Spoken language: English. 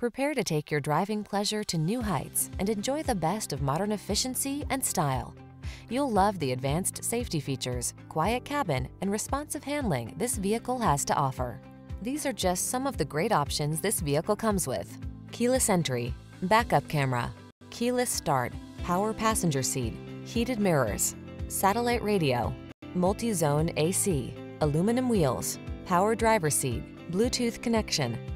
Prepare to take your driving pleasure to new heights and enjoy the best of modern efficiency and style. You'll love the advanced safety features, quiet cabin, and responsive handling this vehicle has to offer. These are just some of the great options this vehicle comes with: keyless entry, backup camera, keyless start, power passenger seat, heated mirrors, satellite radio, multi-zone AC, aluminum wheels, power driver seat, Bluetooth connection,